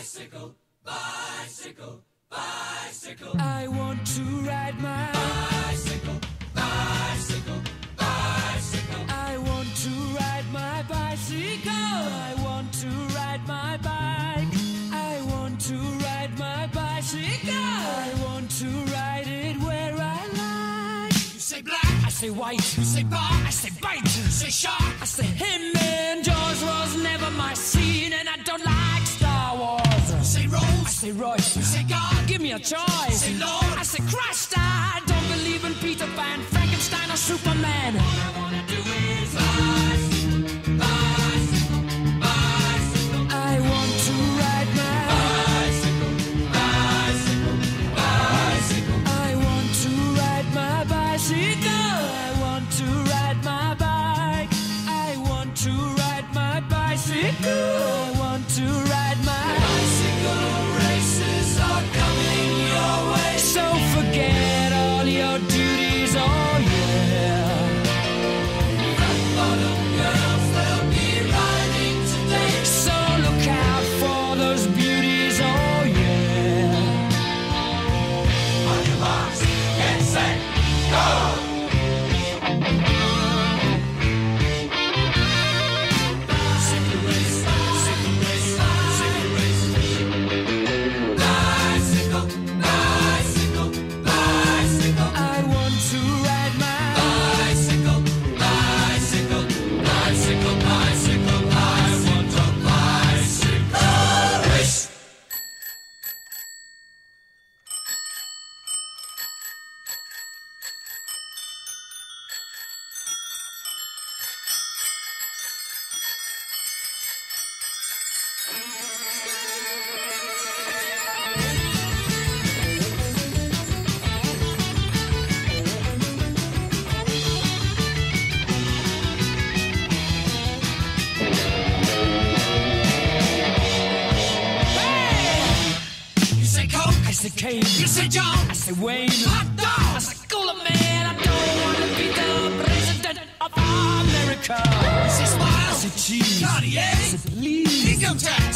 Bicycle, bicycle, bicycle. I want to ride my bicycle, bicycle, bicycle. I want to ride my bicycle. I want to ride my bike. I want to ride my bicycle. I want to ride it where I like. You say black, I say white. you say bar, I say bite. you say shark, I say him and Jaws was never my scene, and I don't like Star Wars. you say I Rose, say Royce. you say God, Give me a choice. say Lord. I say Christ. I don't believe in Peter Pan, Frankenstein, or Superman. All I wanna do is bicycle, bicycle, bicycle. I want to ride my Bicycle, bicycle, bicycle. I want to ride my bicycle. I want to ride my bike. I want to ride my bicycle. I want to ride my Bicycle races are coming your way. So forget all your duties, oh yeah. Flat bottom girls, they'll be riding today. So look out for those beauties, oh yeah. On your marks, get set, go! Bicycle race, bicycle race, bicycle race. Bicycle, bicycle, bicycle. I want to ride my Bicycle, bicycle, bicycle, bicycle. I want a bicycle race. You say Coke, I say Kane, you say John, I say Wayne, hot I dog. say Cooler Man. I don't want to be the president of America. You say I Smile, say cheese, I Cartier, say please. income tax.